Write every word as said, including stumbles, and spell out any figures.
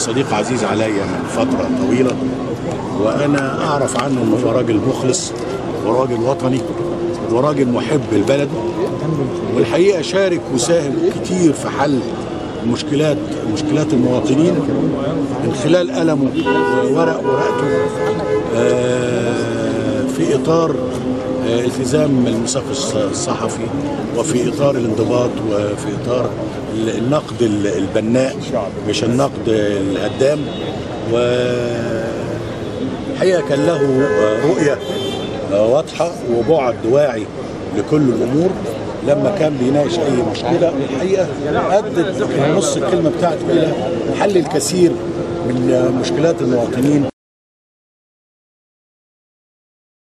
صديق عزيز عليا من فترة طويلة، وأنا أعرف عنه أنه هو راجل مخلص وراجل وطني وراجل محب البلد، والحقيقة شارك وساهم كتير في حل مشكلات مشكلات المواطنين من خلال قلمه وورق ورقته في إطار التزام الميثاق الصحفي، وفي إطار الانضباط، وفي إطار النقد البناء مش النقد الهدام. والحقيقة كان له رؤية واضحة وبعد واعي لكل الأمور لما كان بيناقش أي مشكلة. الحقيقة أدت نص الكلمة بتاعته إلى حل الكثير من مشكلات المواطنين.